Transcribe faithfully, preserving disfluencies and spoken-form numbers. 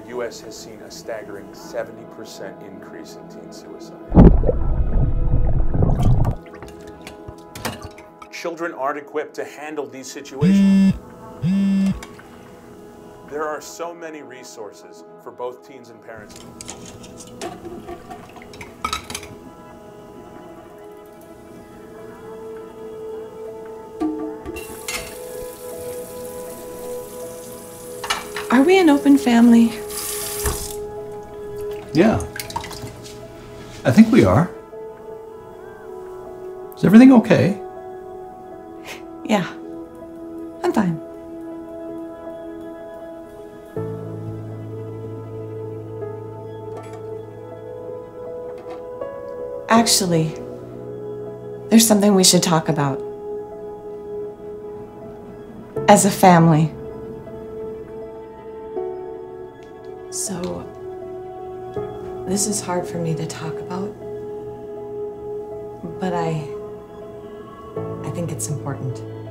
U S has seen a staggering seventy percent increase in teen suicide. Children aren't equipped to handle these situations. There are so many resources for both teens and parents. Are we an open family? Yeah. I think we are. Is everything okay? Yeah. I'm fine. Actually, there's something we should talk about. As a family. So, this is hard for me to talk about, but I, I think it's important.